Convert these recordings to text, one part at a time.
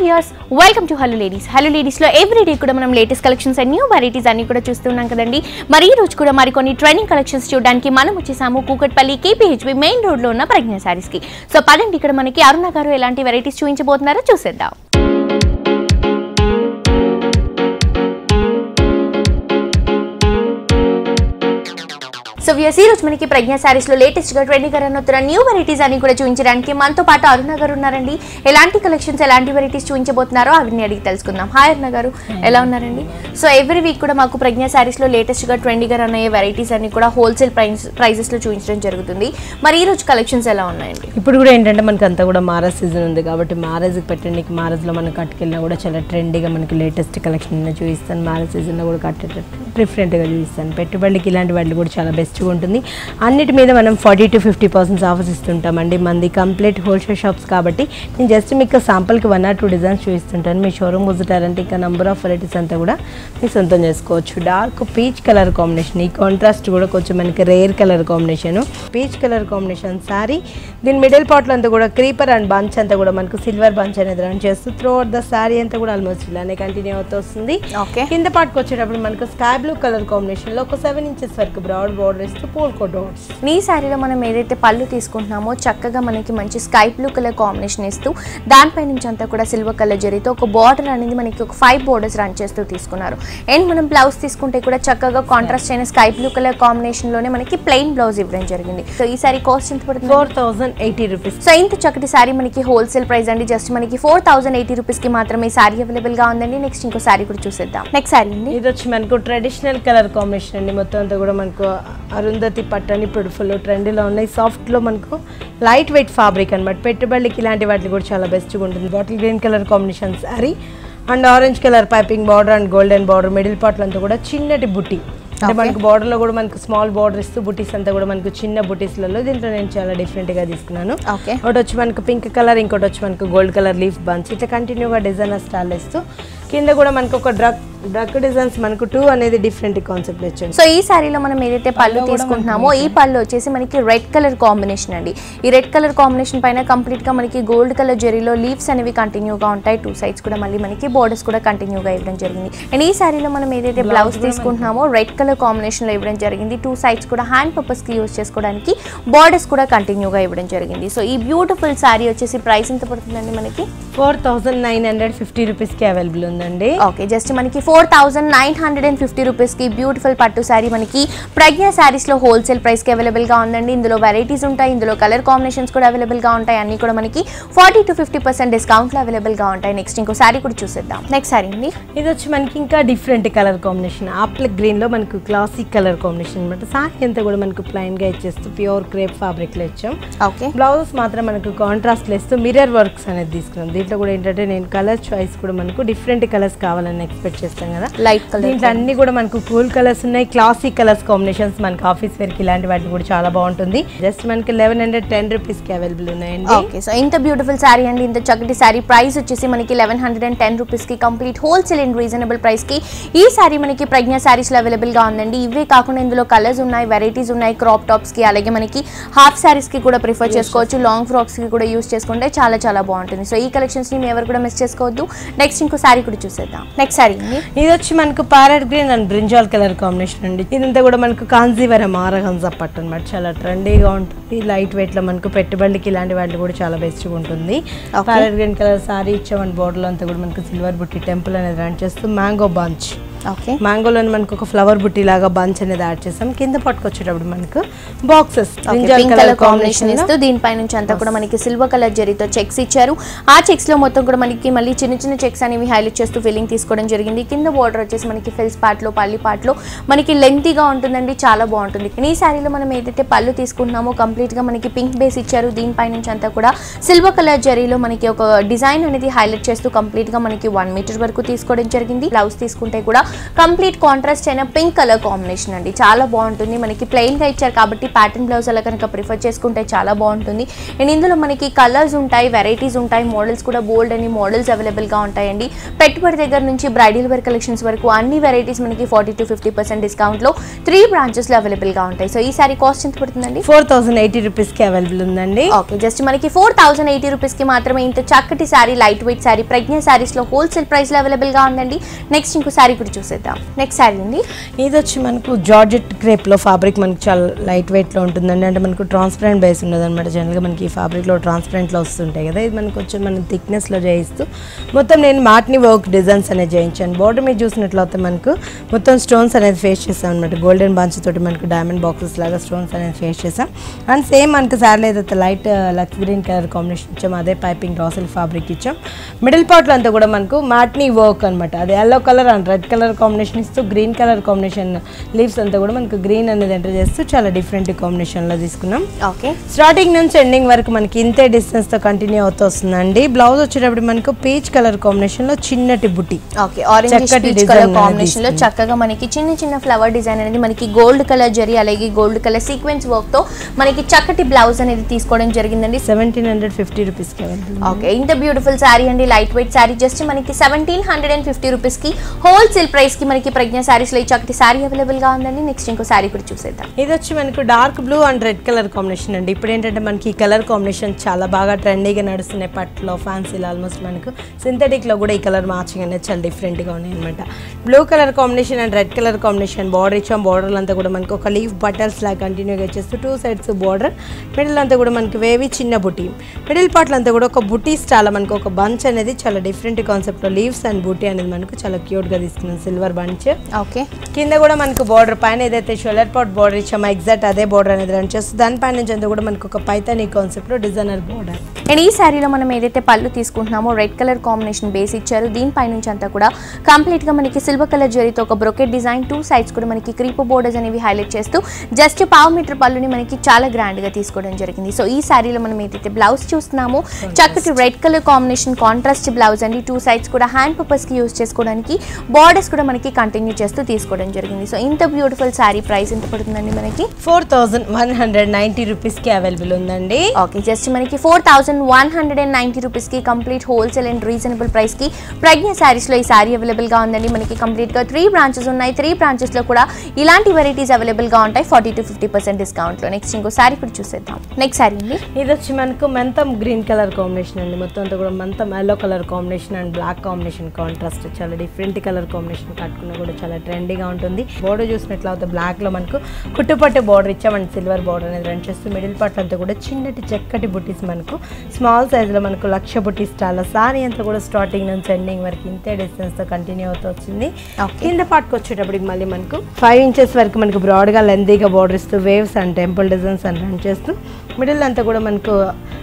Viewers welcome to hello ladies. Hello ladies లో every day కూడా మనం latest collections and new varieties అన్ని కూడా చూస్తున్నాం కదండి. మరి ఈ రోజు కూడా మరికొన్ని ట్రెండింగ్ కలెక్షన్స్ చూడడానికి మనం వచ్చేసాము కూకట్పల్లి KPHB మెయిన్ రోడ్ లో ఉన్న ప్రజ్ఞ సారీస్ కి. సో పదండి, ఇక్కడ మనకి అరుణ గారు ఎలాంటి వెరైటీస్ చూపించబోతున్నారో చూసేద్దాం. సో వ్యూయర్స్, ఈ రోజు మనకి ప్రజ్ఞ సారీస్ లో లేటెస్ట్ గా ట్రెండింగ్ గా రన్ అవుతున్న న్యూ వెరైటీస్ అన్ని కూడా చూపించడానికి మనతో పాటు అరుణ గారు ఉన్నారండి. ఎలాంటి కలెక్షన్స్, ఎలాంటి వెరైటీస్ చూపించబోతున్నారో అవన్నీ అడిగి తెలుసుకుందాం. హాయ్ అరుణ గారు, ఎలా ఉన్నారండి? సో ఎవ్రీ వీక్ కూడా మాకు ప్రజ్ఞ సారీస్ లో లేటెస్ట్ గా ట్రెండింగ్ గా రన్ అయ్యే వెరైటీస్ అన్ని కూడా హోల్సేల్ ప్రైజెస్ లో చూపించడం జరుగుతుంది. మరి ఈ రోజు కలెక్షన్స్ ఎలా ఉన్నాయండి? ఇప్పుడు కూడా ఏంటంటే మనకి అంతా కూడా మ్యారేజ్ సీజన్ ఉంది కాబట్టి మ్యారేజ్కి పెట్టడానికి మ్యారేజ్లో మనం కట్టుకెళ్ళినా కూడా చాలా ట్రెండీగా మనకి లేటెస్ట్ కలెక్షన్ చూపిస్తాను. మ్యారేజ్ సీజన్లో కూడా కట్టేటట్టు డిఫరెంట్గా చూపిస్తాను. పెట్టుబడికి ఇలాంటి వాళ్ళు కూడా చాలా బెస్ట్గా ఉంటుంది. అన్నిటి మీద మనం 40 to 50% ఆఫర్స్ ఇస్తుంటామండి. మంది కంప్లీట్ హోల్సేల్ షాప్స్ కాబట్టి నేను జస్ట్ మీకు శాంపుల్కి 1 or 2 డిజైన్స్ చూపిస్తుంటాను. మీ షోరూమ్ విజిటారంటే ఇంకా నెంబర్ ఆఫ్ వెరైటీస్ అంతా కూడా మీరు సొంతం చేసుకోవచ్చు. డార్క్ పీచ్ కలర్ కాంబినేషన్, ఈ కాంట్రాస్ట్ కూడా కొంచెం మనకి rare colour combination, peach colour combination sari. దీని మిడిల్ పార్ట్లో అంతా కూడా క్రీపర్ అండ్ బంచ్ అంతా కూడా మనకు సిల్వర్ బంచ్ అనేది రన్ చేస్తూ త్రూ అవుట్ ద శారీ అంతా కూడా ఆల్మోస్ట్ ఇలానే కంటిన్యూ అవుతూ వస్తుంది. కింద పార్ట్కి వచ్చేటప్పుడు మనకు స్కై బ్లూ కలర్ కాంబినేషన్ లో ఒక 7 inches వరకు బ్రాడ్ బోర్డర్ ఇస్తూ పోల్కో డాట్స్. ఈ శారీలో మనం ఏదైతే పళ్ళు తీసుకుంటున్నామో చక్కగా మనకి మంచి స్కై బ్లూ కలర్ కాంబినేషన్ ఇస్తూ దానిపై నుంచి అంతా కూడా సిల్వర్ కలర్ జరీతో ఒక బార్డర్ అనేది మనకి ఒక 5 borders రన్ చేస్తూ తీసుకున్నారు. అండ్ మనం బ్లౌజ్ తీసుకుంటే కూడా చక్కగా కాంట్రాస్ట్ అయిన స్కై బ్లూ కలర్ కాంబినేషన్ లోనే మనకి ప్లెయిన్ బ్లౌజ్ ఇవ్వడం జరిగింది. సో ఈ సారీ కాస్ట్ ఎంత పడుతుంది? 4080 రూపీస్. సో ఇంత చక్కటి సారీ మనకి హోల్సేల్ ప్రైస్ అండి. జస్ట్ మనకి 4080 రూపీస్ కి మాత్రమే సారీ అవైలబుల్ గా ఉందండి. నెక్స్ట్ ఇంకో సారీ కూడా చూసేద్దాం. నెక్స్ట్ సారీ అండి, ఇది వచ్చి మనకు ట్రెడిషనల్ కలర్ కాంబినేషన్ అండి. మొత్తం అంతా కూడా మనకు అరుంధతి పట్టని ఇప్పుడు ఫుల్ ట్రెండ్లో ఉన్నాయి. సాఫ్ట్లో మనకు లైట్ వెయిట్ ఫ్యాబ్రిక్ అనమాట. పెట్టుబడికి ఇలాంటి వాటికి కూడా చాలా బెస్ట్గా ఉంటుంది. Bottle green colour combination sari and orange colour piping border and golden border. Middle పార్ట్లో అంతా కూడా చిన్నటి బుట్టి, అంటే మనకు బార్డర్లో కూడా మనకు స్మాల్ బార్డర్ ఇస్తూ బుటీస్ అంతా కూడా మనకు చిన్న బుటీస్లలో. దీంట్లో నేను చాలా డిఫరెంట్గా తీసుకున్నాను. ఒకటి వచ్చి మనకు పింక్ కలర్, ఇంకోటి వచ్చి మనకు గోల్డ్ కలర్ లీఫ్ బంచ్. ఇట్లా కంటిన్యూగా డిజైనర్ స్టైల్ ఇస్తూ కింద కూడా మనకు ఒక డ్రగ్ డిజైన్స్ మనకు 2 అనేది డిఫరెంట్ కాన్సెప్ట్ వచ్చింది. సో ఈ సారీలో మనం ఏదైతే పళ్ళు తీసుకుంటున్నామో ఈ పళ్ళు వచ్చేసి మనకి రెడ్ కలర్ కాంబినేషన్ అండి. ఈ రెడ్ కలర్ కాంబినేషన్ పైన కంప్లీట్ గా మనకి గోల్డ్ కలర్ జరీలో లీవ్స్ అనేవి కంటిన్యూగా ఉంటాయి. 2 sides కూడా మళ్ళీ మనకి బోర్డర్స్ కూడా కంటిన్యూగా ఇవ్వడం జరిగింది. అండ్ ఈ సారీలో మనం ఏదైతే బ్లౌజ్ తీసుకుంటున్నామో రెడ్ కలర్ కాంబినేషన్ లో ఇవ్వడం జరిగింది. 2 sides కూడా హ్యాండ్ పర్పస్ కి యూజ్ చేసుకోవడానికి బోర్డర్స్ కూడా కంటిన్యూగా ఇవ్వడం జరిగింది. సో ఈ బ్యూటిఫుల్ సారీ వచ్చేసి ప్రైస్ ఎంత పడుతుందండి? మనకి 4950 రూపీస్ కి అవైలబుల్ ఉందండి. ఓకే, జస్ట్ మనకి 4950 రూపీస్ కి బ్యూటిఫుల్ పట్టు సారీ మనకి ప్రజ్ఞ సారీస్ లో హోల్సేల్ ప్రైస్ కి అవైలబుల్ గా ఉందండి. ఇందులో వెరైటీస్ ఉంటాయి, ఇందులో కలర్ కాంబినేషన్స్ కూడా అవైలబుల్ గా ఉంటాయి. అన్ని కూడా మనకి 40 to 50% డిస్కౌంట్ లో అవైలబుల్ గా ఉంటాయి. నెక్స్ట్ ఇంకో సారీ కూడా చూసేద్దాం. నెక్స్ట్ సారీ అండి, ఇది వచ్చి మనకి ఇంకా different colour combination. Apple green లో మనకు క్లాసిక్ కలర్ కాంబినేషన్ అనమాట. సారీ అంతా కూడా మనకు ప్లైన్ గా ఇచ్చేస్తూ ప్యూర్ క్రేప్ ఫ్యాబ్రిక్ లో ఇచ్చాం. ఓకే, బ్లౌజెస్ మాత్రం మనకు కాంట్రాస్ట్ ఇస్తూ మిర్రర్ వర్క్స్ అనేది తీసుకున్నాం. దీంట్లో కూడా ఏంటంటే నేను కలర్ చాయిస్ కూడా మనకు డిఫరెంట్ కలర్స్ కావాలని ఎక్స్పెక్ట్ చేస్తాం కదా. లైట్ కలర్, దీంట్లో అన్ని కూడా మనకు కూల్ కలర్స్ ఉన్నాయి. క్లాసిక్ కలర్స్ కాంబినేషన్స్ మనకి ఆఫీస్ వేర్ కి ఇలాంటి వాటికి కూడా చాలా బాగుంటుంది. జస్ట్ మనకి 1110 రూపీస్ కి అవైలబుల్ ఉన్నాయండి. ఓకే, సో ఇంత బ్యూటిఫుల్ సారీ అండి, ఇంత చక్కటి సారీ ప్రైస్ వచ్చేసి మనకి 1110 రూపీస్ కి complete wholesale and reasonable price కి ఈ సారీ మనకి ప్రజ్ఞ సారీస్ లో అవైలబుల్ గా ఉందండి. ఇవే కాకుండా ఇందులో కలర్స్ ఉన్నాయి, వెరైటీస్ ఉన్నాయి. క్రాప్ టాప్స్ కి అలాగే మనకి హాఫ్ సారీస్ కి కూడా ప్రిఫర్ చేసుకోవచ్చు. లాంగ్ ఫ్రాక్స్ కి కూడా యూస్ చేసుకుంటే చాలా చాలా బాగుంటుంది. సో ఈ కలెక్షన్స్ ని ఎవరు కూడా మిస్ చేసుకోవద్దు. నెక్స్ట్ ఇంకో సారీ కూడా చూసేద్దాం. నెక్స్ట్ సారీ ఇది వచ్చి మనకు parrot green and brinjal colour combination అండి. ఇదంతా కూడా మనకు కాంజీవరం ఆరగంజా పట్టు అనమాట. చాలా ట్రెండీగా ఉంటుంది. లైట్ వెయిట్ లో మనకు పెట్టుబడికి ఇలాంటి వాటి కూడా చాలా బెస్ట్గా ఉంటుంది. ప్యారెట్ గ్రీన్ కలర్ సారీ ఇచ్చామని బోర్డర్ లో అంతా కూడా మనకు సిల్వర్ బుట్టి టెంపుల్ అనేది రన్ చేస్తూ మ్యాంగో బంచ్. ఓకే, మ్యాంగోలో మనకు ఒక ఫ్లవర్ బుట్టి లాగా బంచ్ అనేది యాడ్ చేసాం. కింద పట్టుకొచ్చేటప్పుడు మనకు బాక్సెస్ కలర్ కాంబినేషన్ ఇస్తూ దీనిపై నుంచి అంతా కూడా మనకి సిల్వర్ కలర్ జరీతో చెక్స్ ఇచ్చారు. ఆ చెక్స్ లో మొత్తం కూడా మనకి మళ్ళీ చిన్న చిన్న చెక్స్ అనేవి హైలైట్ చేస్తూ ఫిల్లింగ్ తీసుకోవడం జరిగింది. కింద బోర్డర్ వచ్చేసి మనకి ఫిల్స్ పార్ట్ లో పల్లి పార్ట్ లో మనకి లెంతీగా ఉంటుందండి, చాలా బాగుంటుంది. ఈ సారీలో మనం ఏదైతే పళ్ళు తీసుకుంటున్నామో కంప్లీట్ గా మనకి పింక్ బేస్ ఇచ్చారు. దీనిపై నుంచి అంతా కూడా సిల్వర్ కలర్ జరీలో మనకి ఒక డిజైన్ అనేది హైలైట్ చేస్తూ కంప్లీట్ గా మనకి 1 meter వరకు తీసుకోవడం జరిగింది. బ్లౌజ్ తీసుకుంటే కూడా కంప్లీట్ కాంట్రాస్ట్ అయిన పింక్ కలర్ కాంబినేషన్ అండి. చాలా బాగుంటుంది. మనకి ప్లెయిన్గా ఇచ్చారు కాబట్టి ప్యాటర్న్ బ్లౌజ్ అలా కనుక ప్రిఫర్ చేసుకుంటే చాలా బాగుంటుంది. అండ్ ఇందులో మనకి కలర్స్ ఉంటాయి, వెరైటీస్ ఉంటాయి, మోడల్స్ కూడా బోల్డ్ అని మోడల్స్ అవైలబుల్గా ఉంటాయండి. పెట్టుబడి దగ్గర నుంచి బ్రైడల్ వేర్ కలెక్షన్స్ వరకు అన్ని వెరైటీస్ మనకి 40 to 50% డిస్కౌంట్లో 3 బ్రాంచెస్లో అవైలబుల్గా ఉంటాయి. సో ఈ సారీ కాస్ట్ ఎంత పడుతుందండి? 4080 రూపీస్కి అవైలబుల్ ఉందండి. ఓకే, జస్ట్ మనకి 4080 రూపీస్కి మాత్రమే ఇంత చక్కటి సారీ, లైట్ వెయిట్ సారీ ప్రజ్ఞ సారీస్లో హోల్సేల్ ప్రైస్లో అవైలబుల్గా ఉందండి. నెక్స్ట్ ఇంకో సారీ కూడా చూసేద్దాం. నెక్స్ట్ సారీ అండి, ఇది వచ్చి మనకు జార్జెట్ క్రేప్లో ఫ్యాబ్రిక్ మనకు చాలా లైట్ వెయిట్లో ఉంటుందండి. అంటే మనకు ట్రాన్స్పరెంట్ బేస్ ఉండదు అనమాట. జనరల్గా మనకి ఈ ఫ్యాబ్రిక్లో ట్రాన్స్పరెంట్లో వస్తుంటాయి కదా, ఇది మనకు వచ్చి మనం థిక్నెస్లో చేయిస్తూ మొత్తం నేను మాట్ని వర్క్ డిజైన్స్ అనేది చేయించాను. బోర్డర్ మీద చూసినట్లయితే మనకు మొత్తం స్టోన్స్ అనేది ఫేస్ చేస్తాం అనమాట. గోల్డెన్ బంచ్ తోటి మనకు డైమండ్ బాక్సెస్ లాగా స్టోన్స్ అనేది ఫేస్ చేసాం. అండ్ సేమ్ మనకు శారీలో ఏదైతే light lux green colour combination ఇచ్చాం, అదే పైపింగ్ రాసల్ ఫ్యాబ్రిక్ ఇచ్చాం. మిడిల్ పార్ట్లో అంతా కూడా మనకు మాట్నీ వర్క్ అనమాట. అది yellow colour and red colour combination ఇస్తూ గ్రీన్ కలర్ కాంబినేషన్ లీవ్స్ అంతా కూడా మనకు గ్రీన్ అనేది ఎంటర్ చేస్తూ చాలా డిఫరెంట్ కాంబినేషన్లో తీసుకున్నాం. ఓకే, స్టార్టింగ్ నుంచి ఎండింగ్ వరకు మనకి ఇంతే డిస్టెన్స్తో కంటిన్యూ అవుతూ వస్తుందండి. బ్లౌజ్ వచ్చేటప్పుడు మనకు పీచ్ కలర్ కాంబినేషన్లో చిన్నటి బుట్టి, ఓకే, ఆరెంజ్ పీచ్ కలర్ కాంబినేషన్లో చక్కగా మనకి చిన్న చిన్న ఫ్లవర్ డిజైన్ అనేది మనకి గోల్డ్ కలర్ జరీ అలాగే గోల్డ్ కలర్ సీక్వెన్స్ వర్క్తో మనకి చక్కటి బ్లౌజ్ అనేది తీసుకోవడం జరిగిందండి. 1750 రూపీస్కి అవైలబుల్. ఓకే, ఇంత బ్యూటిఫుల్ శారీ అండి, లైట్ వెయిట్ శారీ జస్ట్ మనకి 1750 రూపీస్కి హోల్సేల్ ప్రైస్కి మనకి ప్రజ్ఞ శారీస్లో ఈ చక్కటి శారీ అవైలబుల్గా ఉందండి. నెక్స్ట్ ఇంకో శారీ కూడా చూసేద్దాం. ఇది వచ్చి మనకు dark blue and red colour combination అండి. ఇప్పుడు ఏంటంటే మనకి ఈ కలర్ కాంబినేషన్ చాలా బాగా ట్రెండీగా నడుస్తున్నాయి. పట్లో ఫ్యాన్సీలో ఆల్మోస్ట్ మనకు సింథటిక్లో కూడా ఈ కలర్ మ్యాచింగ్ అనేది చాలా డిఫరెంట్గా ఉన్నాయి అనమాట. Blue colour combination and red colour combination border ఇచ్చాం. బార్డర్ అంతా కూడా మనకు ఒక లీఫ్ బటర్స్ లాగా కంటిన్యూగా వచ్చేస్తూ 2 sides బార్డర్, మిడిల్ అంతా కూడా మనకి వేవి చిన్న బుటీ, మిడిల్ పార్ట్లో అంతా కూడా ఒక బుటీ స్టైల్ మనకు ఒక బంచ్ అనేది చాలా డిఫరెంట్ కాన్సెప్ట్లో లీవ్స్ అండ్ బుటీ అనేది మనకు చాలా క్యూట్గా తీసుకున్నాం. Silver bunch. ఓకే, కింద కూడా మనకు బార్డర్ పైన ఏదైతే షోల్డర్ పార్ట్ బార్డర్ ఇచ్చామో ఎగ్జాక్ట్ అదే బార్డర్ అనేది రన్ చేస్తుంది. దానిపైన నుంచి అంతా కూడా మనకు ఒక పైతానీ కాన్సెప్ట్లో డిజైనర్ బార్డర్. అండ్ ఈ శారీలో మనం ఏదైతే పళ్ళు తీసుకుంటున్నామో రెడ్ కలర్ కాంబినేషన్ బేస్ ఇచ్చారు. దీనిపై నుంచి అంతా కూడా కంప్లీట్గా మనకి సిల్వర్ కలర్ జరీతో ఒక బ్రొకెట్ డిజైన్, 2 sides కూడా మనకి క్రీపర్ బోర్డర్స్ అనేవి హైలైట్ చేస్తూ జస్ట్ 1/2 మీటర్ పళ్ళుని మనకి చాలా గ్రాండ్గా తీసుకోవడం జరిగింది. సో ఈ శారీలో మనం ఏదైతే బ్లౌజ్ చూస్తున్నామో చక్కటి red colour combination contrast blouse అండి. 2 sides కూడా హ్యాండ్ పర్పస్కి యూజ్ చేసుకోవడానికి, బార్డర్స్ కూడా మనకి కంటిన్యూ చేస్తూ తీసుకోవడం జరిగింది. సో ఇంత బ్యూటిఫుల్ శారీ ప్రైస్ ఎంత పడుతుందండి మనకి? 4190 రూపీస్కి అవైలబుల్ ఉందండి. ఓకే, జస్ట్ మనకి 4190 రూపీస్కి కంప్లీట్ హోల్సేల్ అండ్ రీజనబుల్ ప్రైస్కి ప్రజ్ఞ శారీస్లో ఈ శారీ అవైలబుల్గా ఉందండి. మనకి కంప్లీట్గా 3 branches ఉన్నాయి. 3 branchesలో కూడా ఇలాంటి వెరైటీస్ అవైలబుల్గా ఉంటాయి 40 to 50% డిస్కౌంట్లో. నెక్స్ట్ ఇంకో శారీ కూడా చూసేద్దాం. నెక్స్ట్ శారీ అండి, ఇది వచ్చి మనకు మంతం గ్రీన్ కలర్ కాంబినేషన్ అండి. మొత్తం అంతా కూడా మంతం yellow colour combination and black combination contrast చాలా డిఫరెంట్ కలర్ కాంబినేషన్ కట్టుకున్నా కూడా చాలా ట్రెండీగా ఉంటుంది. బోర్డర్ చూసినట్లయితే బ్లాక్లో మనకు కుట్టుపట్టు బోర్డర్ ఇచ్చామండి. సిల్వర్ బోర్డర్ అనేది రన్ చేస్తూ మిడిల్ పార్ట్ అంతా కూడా చిన్నటి చక్కటి బుట్టీస్ మనకు స్మాల్ సైజులో మనకు లక్ష బుట్టీస్ స్టాల్. సారీ అంతా కూడా స్టార్టింగ్ నుంచి ఎండింగ్ వరకు ఇంతే డిస్టెన్స్తో కంటిన్యూ అవుతూ వచ్చింది. కింద పార్ట్కి వచ్చేటప్పటికి మళ్ళీ మనకు 5 inches వరకు మనకు బ్రాడ్గా లెందీగా బోర్డర్ ఇస్తూ వేవ్స్ అండ్ టెంపుల్ డిజైన్స్ అని రన్ చేస్తూ మిడిల్ అంతా కూడా మనకు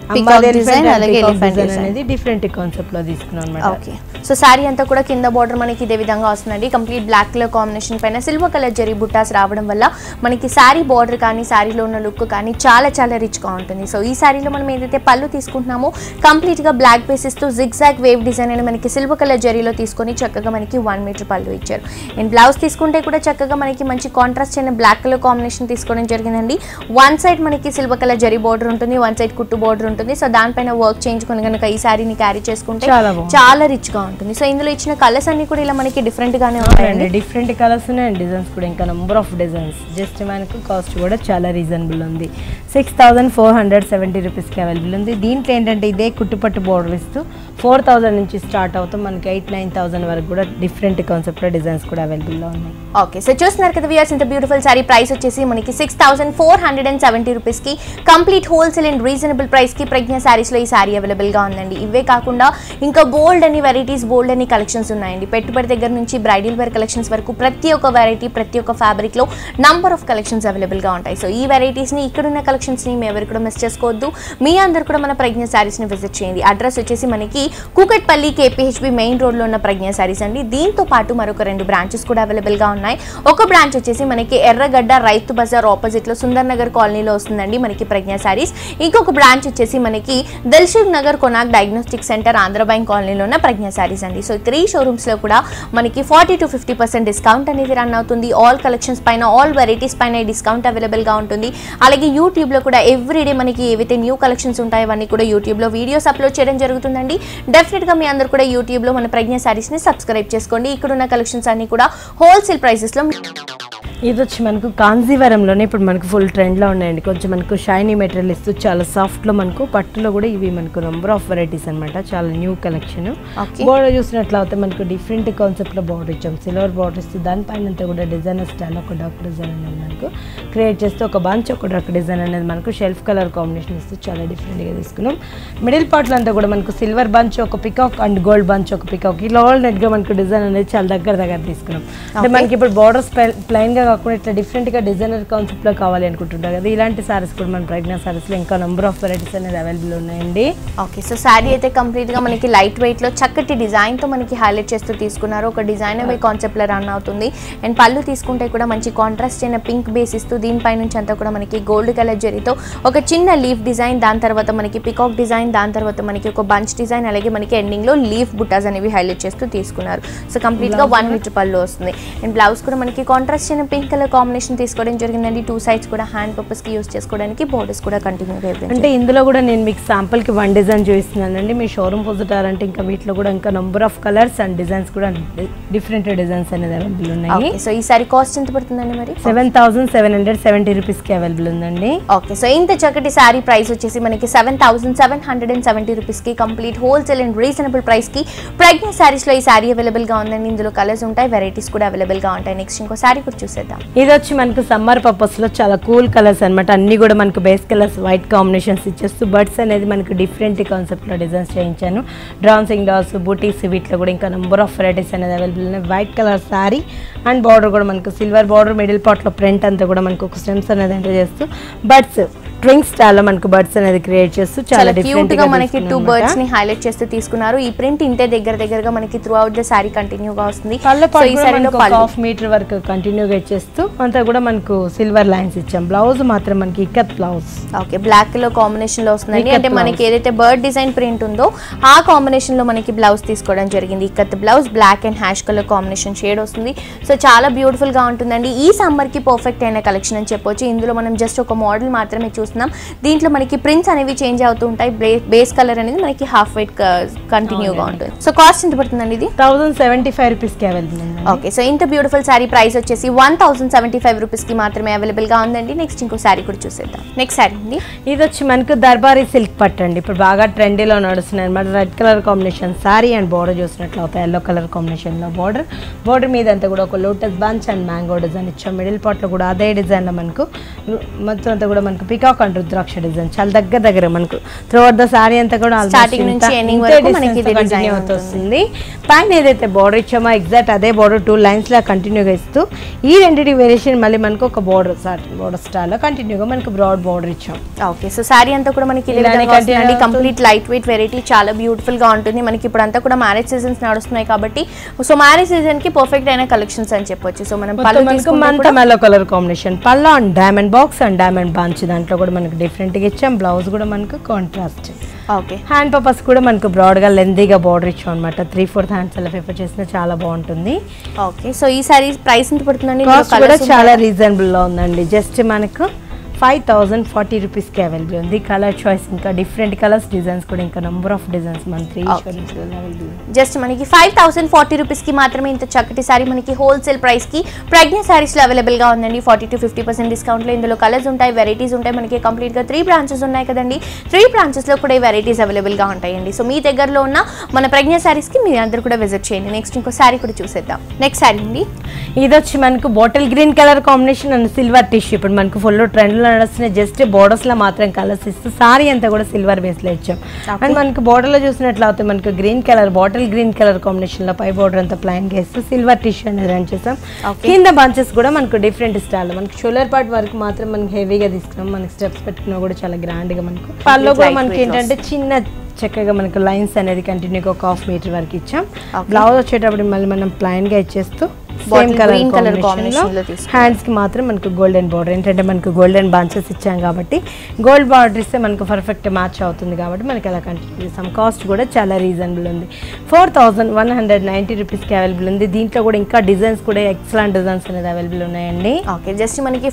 అనేది డిఫరెంట్ కాన్సెప్ట్ లో తీసుకున్నాం అన్నమాట. ఓకే, సో శారీ అంతా కూడా కింద బోర్డర్ మనకి ఇదే విధంగా వస్తుందండి. కంప్లీట్ బ్లాక్ కలర్ కాంబినేషన్ పైన సిల్వర్ కలర్ జరీ బుట్టాస్ రావడం వల్ల మనకి శారీ బోర్డర్ కానీ శారీలో ఉన్న లుక్ కానీ చాలా చాలా రిచ్గా ఉంటుంది. సో ఈ శారీలో మనం ఏదైతే పళ్ళు తీసుకుంటున్నామో కంప్లీట్గా బ్లాక్ బేస్ ఇస్తూ జిగ్జాగ్ వేవ్ డిజైన్ అని మనకి సిల్వర్ కలర్ జరీలో తీసుకొని చక్కగా మనకి 1 meter పళ్ళు ఇచ్చారు. అండ్ బ్లౌజ్ తీసుకుంటే కూడా చక్కగా మనకి మంచి కాంట్రాస్ట్ అయిన బ్లాక్ కలర్ కాంబినేషన్ తీసుకోవడం జరిగిందండి. 1 side మనకి సిల్వర్ కలర్ జరీ బోర్డర్ ఉంటుంది, 1 side కుట్టు బోర్డర్ ఉంటుంది. సో దానిపైన వర్క్ చేయించుకొని కనుక ఈ శారీని క్యారీ చేసుకుంటే చాలా రిచ్ గా ఉంటుంది. సో ఇందులో ఇచ్చిన కలర్స్ అన్ని కూడా ఇలా మనకి డిఫరెంట్ గానే ఉంటాయండి. డిఫరెంట్ కలర్స్ ఉన్నాయి, డిజైన్స్ కూడా ఇంకా నంబర్ ఆఫ్ డిజైన్స్. జస్ట్ మనకు కాస్ట్ కూడా చాలా రీజనబుల్ ఉంది. 6470 రూపీస్కి అవైలబుల్ ఉంది. దీంట్లో ఏంటంటే ఇదే కుట్టుపట్టు బోర్డర్ ఇస్తూ 4000 నుంచి స్టార్ట్ అవుతాం మనకి 8-9,000 వరకు కూడా డిఫరెంట్ కాన్సెప్ట్లో డిజైన్స్ కూడా అవైలబుల్లో ఉన్నాయి. ఓకే, సో చూస్తున్నారు కదా వ్యూయర్స్, ఇంత బ్యూటిఫుల్ సారీ ప్రైస్ వచ్చేసి మనకి 6470 రూపీస్కి కంప్లీట్ హోల్సేల్ అండ్ రీజనబుల్ ప్రైస్కి ప్రజ్ఞ శారీస్లో ఈ సారీ అవైలబుల్గా ఉందండి. ఇవే కాకుండా ఇంకా బోల్డ్ అని వెరైటీస్, బోల్డ్ అని కలెక్షన్స్ ఉన్నాయండి. పెట్టుబడి దగ్గర నుంచి బ్రైడల్ వేర్ కలెక్షన్స్ వరకు ప్రతి ఒక్క వెరైటీ, ప్రతి ఒక్క ఫ్యాబ్రిక్లో నంబర్ ఆఫ్ కలెక్షన్స్ అవైలబుల్గా ఉంటాయి. సో ఈ వెరైటీస్ని, ఇక్కడున్న కలెక్షన్స్ని మీ ఎవరు కూడా మిస్ చేసుకోవద్దు. మీ అందరు కూడా మన ప్రజ్ఞ శారీస్ని విజిట్ చేయండి. అడ్రస్ వచ్చేసి మనకి కూకట్పల్లి KPHB మెయిన్ రోడ్లో ఉన్న ప్రజ్ఞ శారీస్ అండి. దీంతో పాటు మరొక 2 బ్రాంచెస్ కూడా అవైలబుల్గా ఉన్నాయి. ఒక బ్రాంచ్ వచ్చేసి మనకి ఎర్రగడ్డ రైతు బజార్ ఆపోజిట్లో సుందర్ నగర్ కాలనీలో వస్తుందండి మనకి ప్రజ్ఞ శారీస్. ఇంకొక బ్రాంచ్ వచ్చేసి మనకి Dilsukhnagar Konark diagnostic centre Andhra bank కాలనీలో ఉన్న ప్రజ్ఞ శారీస్ అండి. సో 3 షోరూమ్స్లో కూడా మనకి 40 to 50% డిస్కౌంట్ అనేది రన్ అవుతుంది. ఆల్ కలెక్షన్స్ పైన, ఆల్ వెరైటీస్ పైన ఈ డిస్కౌంట్ అవైలబుల్గా ఉంటుంది. అలాగే యూట్యూబ్లో కూడా ఎవ్రీడే మనకి ఏవైతే న్యూ కలెక్షన్స్ ఉంటాయో అవన్నీ కూడా యూట్యూబ్లో వీడియోస్ అప్లోడ్ చేయడం జరుగుతుందండి. డెఫినెట్గా మీ అందరూ కూడా యూట్యూబ్లో మన ప్రజ్ఞ శారీస్ని సబ్స్క్రైబ్ చేసుకోండి. ఇక్కడున్న కలెక్షన్స్ అన్ని కూడా హోల్సేల్ ప్రైసెస్లో. ఇది వచ్చి మనకు కాంజీవరంలోనే ఇప్పుడు మనకు ఫుల్ ట్రెండ్లో ఉన్నాయండి. కొంచెం మనకు షైనీ మెటీరియల్ ఇస్తూ చాలా సాఫ్ట్లో మనకు పట్టులో కూడా ఇవి మనకు నెంబర్ ఆఫ్ వెరైటీస్ అనమాట. చాలా న్యూ కలెక్షన్. బోర్డర్ చూసినట్లయితే మనకు డిఫరెంట్ కాన్సెప్ట్లో బోర్డర్ ఇచ్చాం. సిల్వర్ బోర్డర్ ఇస్తూ దానిపైన అంతా కూడా డిజైనర్ స్టైల్ ఒక డాక్ డిజైన్ అనేది మనకు క్రియేట్ చేస్తూ ఒక బంచ్ ఒక డాక్ డిజైన్ అనేది మనకు షెల్ఫ్ కలర్ కాంబినేషన్ ఇస్తూ చాలా డిఫరెంట్గా తీసుకున్నాం. మిడిల్ పార్ట్లో అంతా కూడా మనకు సిల్వర్ బంచ్ ఒక పికాక్ అండ్ గోల్డ్ బంచ్ ఒక పికాక్ ఇలా ఆల్ నెట్గా మనకు డిజైన్ అనేది చాలా దగ్గర తీసుకున్నాం. అంటే మనకి ఇప్పుడు బోర్డర్స్ ప్లెయిన్గా కాకుండా ఇట్లా డిఫరెంట్గా డిజైనర్ కాన్సెప్ట్లో కావాలి అనుకుంటుంటారు కదా, ఇలాంటి సారీస్ కూడా మన ప్రజ్ఞ సారీస్లో ఇంకా నెంబర్ ఆఫ్ వెరైటీస్ అనేది అవైలబుల్ ఉన్నాయండి. ఓకే, సో శారీ అయితే కంప్లీట్గా మనకి లైట్ వెయిట్లో చక్కటి డిజైన్తో మనకి హైలైట్ చేస్తూ తీసుకున్నారు. ఒక డిజైనర్ వే కాన్సెప్ట్లో రన్ అవుతుంది. అండ్ పళ్ళు తీసుకుంటే కూడా మంచి కాంట్రాస్ట్ అయిన పింక్ బేస్ ఇస్తూ దీనిపై నుంచి అంతా కూడా మనకి గోల్డ్ కలర్ జరీతో ఒక చిన్న లీఫ్ డిజైన్, దాని తర్వాత మనకి పికాక్ డిజైన్, దాని తర్వాత మనకి ఒక బంచ్ డిజైన్, అలాగే మనకి ఎండింగ్లో లీఫ్ బుట్టాస్ అనేవి హైలైట్ చేస్తూ తీసుకున్నారు. సో కంప్లీట్గా 1 మీటర్ పళ్ళు వస్తుంది. అండ్ బ్లౌజ్ కూడా మనకి కాంట్రాస్ట్ అయిన పింక్ కలర్ కాంబినేషన్ తీసుకోవడం జరిగిందండి. 2 సైడ్స్ కూడా హ్యాండ్ పర్పస్కి యూస్ చేసుకోవడానికి, బోర్డర్స్ కూడా కంటిన్యూగా ఇవ్వండి. అంటే ఇందులో కూడా నేను మీకు శాంపుల్కి 1 డిజైన్ చూపిస్తున్నానండి. మీ షోరూమ్ పొందుతారంటే ఇంకా వీటిలో కూడా ఇంకా number of colours and designs కూడా డిఫరెంట్ డిజైన్స్ అనేది అవైలబుల్ ఉన్నాయి. సో ఈ సారీ కాస్ట్ ఎంత పడుతుందండి మరి? 7,770 రూపీస్కి అవైలబుల్ ఉందండి. ఓకే, సో ఇంత చక్కటి శారీ ప్రైస్ వచ్చేసి మనకి 7,770 రూపీస్కి కంప్లీట్ హోల్సేల్ అండ్ రీజనబుల్ ప్రైస్కి ప్రజ్ఞ శారీస్లో ఈ శారీ అవైలబుల్గా ఉందండి. ఇందులో కలర్స్ ఉంటాయి, వెరైటీస్ కూడా అవైలబుల్గా ఉంటాయి. నెక్స్ట్ ఇంకో శారీ కూడా చూసేద్దాం. ఇది వచ్చి మనకు సమ్మర్ పర్పస్లో చాలా కూల్ కలర్స్ అనమాట. అన్ని కూడా మనకు బేస్ కలర్స్ వైట్ కాంబినేషన్స్ ఇచ్చేస్తూ బర్డ్స్ అనేది మనకు డిఫరెంట్ కాన్సెప్ట్లో డిజైన్స్ చేయించాను. డ్రాన్ సింగ్డాస్, బూటీస్ వీటిలో కూడా ఇంకా నెంబర్ ఆఫ్ వెరైటీస్ అనేది అవైలబుల్ ఉన్నాయి. White colour sari and border కూడా మనకు సిల్వర్ బార్డర్, మిడిల్ పార్ట్లో ప్రింట్ అంతా కూడా మనకు ఒక స్టెమ్స్ అనేది ఎంటర్ చేస్తూ బర్డ్స్ ట్వింగ్ స్టైల్లో మనకు బర్డ్స్ అనేది క్రియేట్ చేస్తూ చాలా డిఫరెంట్ గా మనకి 2 బర్డ్స్ ని హైలైట్ చేస్తూ తీసుకున్నారు. ఈ ప్రింట్ ఇంతే దగ్గరగా మనకి త్రూ అవుట్ ద సారీ కంటిన్యూగా వస్తుంది. సో ఈ సారీలో 1/2 మీటర్ వరకు కంటిన్యూగా ఇచ్చేస్తూ అంతా కూడా మనకు సిల్వర్ లైన్స్ ఇచ్చాం. బ్లౌజ్ మాత్రం మనకి ఇక్కత్ బ్లౌజ్. ఓకే, బ్లాక్ లో కాంబినేషన్ లో వస్తుందండి. అంటే మనకి ఏదైతే బర్డ్ డిజైన్ ప్రింట్ ఉందో ఆ కాంబినేషన్ లో మనకి బ్లౌజ్ తీసుకోవడం జరిగింది. Ikat blouse, black and ash colour combination shade వస్తుంది. సో చాలా బ్యూటిఫుల్ గా ఉంటుందండి. ఈ సమ్మర్ కి పర్ఫెక్ట్ అయిన కలెక్షన్ అని చెప్పొచ్చు. ఇందులో మనం జస్ట్ ఒక మోడల్ మాత్రమే చూస్తున్నాం. దీంట్లో మనకి ప్రింట్స్ అనేవి చేంజ్ అవుతూ ఉంటాయి. బేస్ కలర్ అనేది మనకి హాఫ్ వైట్ కంటిన్యూగా ఉంటుంది. సో కాస్ట్ ఎంత పడుతుందండి ఇది? 1075 రూపీస్కి అవైలబుల్ ఉంది. ఓకే, సో ఇంత బ్యూటిఫుల్ శారీ ప్రైస్ వచ్చేసి 1075 రూపీస్కి మాత్రమే అవైలబుల్ గా ఉందండి. నెక్స్ట్ ఇంకో శారీ కూడా చూసేద్దాం. నెక్స్ట్ శారీ అండి, ఇది వచ్చి మనకు దర్బారీ సిల్క్ పట్టు అండి. ఇప్పుడు బాగా ట్రెండీలో నడుస్తున్నాయి అనమాట. Red colour combination sari and border చూసినట్లు అవుతాయి. ఎల్లో కలర్ కాంబినేషన్లో బార్డర్ మీద అంతా కూడా ఒక lotus bunch and mango design ఇచ్చాం. మిడిల్ పార్ట్లో కూడా అదే డిజైన్లో మనకు మొత్తం అంతా కూడా మనకు పికాక్ అండ్ రుద్రాక్ష డిజైన్ చాలా దగ్గర మనకు త్రూ అవుట్ ద సారీ అంతా కూడా స్టార్టింగ్ నుంచి ఎండింగ్ వరకు మనకి ఇది డిజైన్ వస్తుంది. పైన ఏదైతే బార్డర్ ఇచ్చామో ఎగ్జాక్ట్ అదే బార్డర్ 2 లైన్స్ లా కంటిన్యూగా ఇస్తూ ఈ రెండింటి వేరియేషన్ మళ్ళీ మనకు ఒక బార్డర్ స్టైల్ లో కంటిన్యూగా మనకు బ్రాడ్ బార్డర్ ఇచ్చాం. ఓకే, సో సారీ అంతా కూడా మనకి కంప్లీట్ లైట్ వెయిట్ వెరైటీ చాలా బ్యూటిఫుల్ గా ఉంటుంది. మనకి ఇప్పుడు అంతా కూడా మ్యారేజ్ సీజన్స్ నడుస్తున్నాయి కాబట్టి సో మ్యారేజ్ సీజన్ కి పర్ఫెక్ట్ అయిన కలెక్షన్స్ అని చెప్పొచ్చు. సో మనం ఎల్లో కలర్ కాంబినేషన్ పళ్ళు and diamond box and diamond bunch దాంట్లో కూడా మనకు డిఫరెంట్ గా ఇచ్చాం. బ్లౌజ్ కూడా మనకు కాంట్రాస్ట్. ఓకే, హ్యాండ్ పర్పస్ కూడా మనకు బ్రాడ్ గా లెందీగా బార్డర్ ఇచ్చాం అనమాట. 3/4 హ్యాండ్స్ అలా ప్రిఫర్ చేసినా చాలా బాగుంటుంది. ఓకే, సో ఈ సారీ ప్రైస్ ఎంత పడుతుందండి? కాస్ట్ కూడా చాలా రీజనబుల్ లో ఉందండి. జస్ట్ మనకు 5040 రూపీస్కి అవైలబుల్ ఉంది. కలర్ చాయిస్ ఇంకా డిఫరెంట్ కలర్స్ డిజైన్స్ కూడా ఇంకా నెంబర్ ఆఫ్ డిజైన్స్ మనకి జస్ట్ మనకి 5040 రూపీస్కి మాత్రమే ఇంత చక్కటి సారీ మనకి హోల్సేల్ ప్రైస్కి ప్రజ్ఞ సారీస్లో అవైలబుల్గా ఉందండి. 40 to 50% డిస్కౌంట్లో ఇందులో కలర్స్ ఉంటాయి, వెరైటీస్ ఉంటాయి. మనకి కంప్లీట్గా 3 బ్రాంచెస్ ఉన్నాయి కదండి. 3 బ్రాంచెస్లో కూడా ఈ వెరైటీస్ అవైలబుల్గా ఉంటాయండి. సో మీ దగ్గరలో ఉన్న మన ప్రజ్ఞ సారీస్కి మీరు అందరూ కూడా విజిట్ చేయండి. నెక్స్ట్ ఇంకో సారీ కూడా చూసేద్దాం. నెక్స్ట్ సారీ అండి, ఇది వచ్చి మనకు bottle green colour combination and silver tissue. ఇప్పుడు మనకు ఫుల్ ట్రెండ్లో నడుస్తున్నాయి. జస్ట్ బోర్డర్స్ లో మాత్రం కలర్స్ ఇస్తూ సారీ అంతా కూడా సిల్వర్ బేస్ లో ఇచ్చాం. అండ్ మనకు బోర్డర్ లో చూసినట్లు అవుతుంది మనకు green colour bottle green colour combination లో పై బోర్డర్ అంతా ప్లైన్ గా ఇస్తూ సిల్వర్ టిష్యూ అనేది రన్ చేసాం. కింద బంచెస్ కూడా మనకు డిఫరెంట్ స్టైల్ మనకు షోల్డర్ పార్ట్ వరకు మాత్రం మనకి హెవీగా తీసుకున్నాం. మనకి స్టెప్స్ పెట్టుకున్నా కూడా చాలా గ్రాండ్ గా మనకు పళ్ళు కూడా మనకి ఏంటంటే చిన్న చక్కగా మనకు లైన్స్ అనేది కంటిన్యూగా 1/2 మీటర్ వరకు ఇచ్చాం. బ్లౌజ్ వచ్చేటప్పుడు మళ్ళీ మనం ప్లైన్ గా ఇచ్చేస్తూ same green colour colour combination లో హ్యాండ్స్ కి మాత్రం మనకు గోల్డెన్ బార్డర్, ఏంటంటే మనకు గోల్డెన్ బంచెస్ ఇచ్చాం కాబట్టి గోల్డ్ బార్డర్ ఇస్తే మనకు పర్ఫెక్ట్ మ్యాచ్ అవుతుంది కాబట్టి మనకి అలా కంటిన్యూ చేస్తాం. కాస్ట్ కూడా చాలా రీజనబుల్ ఉంది, 4190 రూపీస్కి అవైలబుల్ ఉంది. దీంట్లో కూడా ఇంకా డిజైన్స్ కూడా ఎక్సలెంట్ డిజైన్స్ అనేది అవైలబుల్ ఉన్నాయండి. ఓకే, జస్ట్ మనకి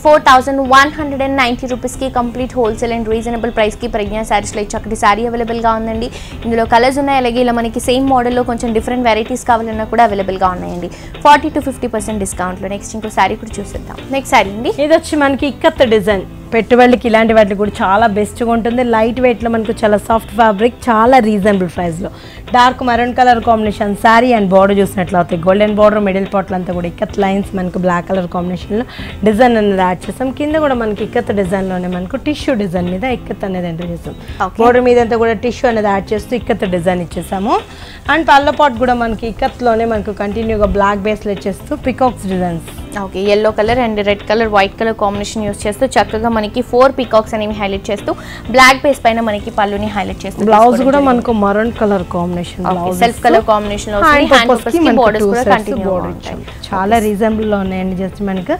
4190 రూపీస్కి కంప్లీట్ హోల్సేల్ అండ్ రీజనబుల్ ప్రైస్కి ప్రజ్ఞా శారీస్లో ఈ చక్కటి శారీ అవైలబుల్గా ఉందండి. ఇందులో కలర్స్ ఉన్నాయి, అలాగే ఇలా మనకి సేమ్ మోడల్లో కొంచెం డిఫరెంట్ వెరైటీస్ కావాలన్నా కూడా అవైలబుల్గా ఉన్నాయండి 40 to 50% డిస్కౌంట్లో. నెక్స్ట్ ఇంకో శారీ కూడా చూసేద్దాం. నెక్స్ట్ శారీ అండి, ఇది వచ్చి మనకి ఇక్కత్ డిజైన్, పెట్టుబడికి ఇలాంటి వాటికి కూడా చాలా బెస్ట్గా ఉంటుంది. లైట్ వెయిట్లో మనకు చాలా సాఫ్ట్ ఫ్యాబ్రిక్, చాలా రీజనబుల్ ప్రైస్లో. Dark maroon colour combination sari and border చూసినట్లు అవుతాయి. గోల్డెన్ బార్డర్, మిడిల్ పార్ట్లు అంతా కూడా ఇక్కత్ లైన్స్ మనకు బ్లాక్ కలర్ కాంబినేషన్లో డిజైన్ అనేది యాడ్ చేస్తాం. కింద కూడా మనకి ఇక్కత్ డిజైన్లోనే మనకు టిష్యూ డిజైన్ మీద ఇక్కత్ అనేది ఎంటర్ చేస్తాం. బార్డర్ మీద అంతా కూడా టిష్యూ అనేది యాడ్ చేస్తూ ఇక్కత్ డిజైన్ ఇచ్చేసాము. అండ్ పళ్ళ పాట్ కూడా మనకి ఇక్కత్లోనే మనకు కంటిన్యూగా బ్లాక్ బేస్లో ఇచ్చేస్తూ peacocks designs. Okay, yellow colour and red colour, white colour combination use చేస్తూ చక్కగా మనకి 4 పీకాక్స్ అనేవి హైలైట్ చేస్తూ బ్లాక్ బేస్ పైన మనకి పళ్ళుని హైలైట్ చేస్తూ బ్లౌజ్ కూడా మనకు maroon colour combination, self colour combination లో బోర్డర్స్ కూడా కంటిన్యూ ఉంటాయి. చాలా రీజనబుల్ లో ఉన్నాయండి. జస్ట్ మనకు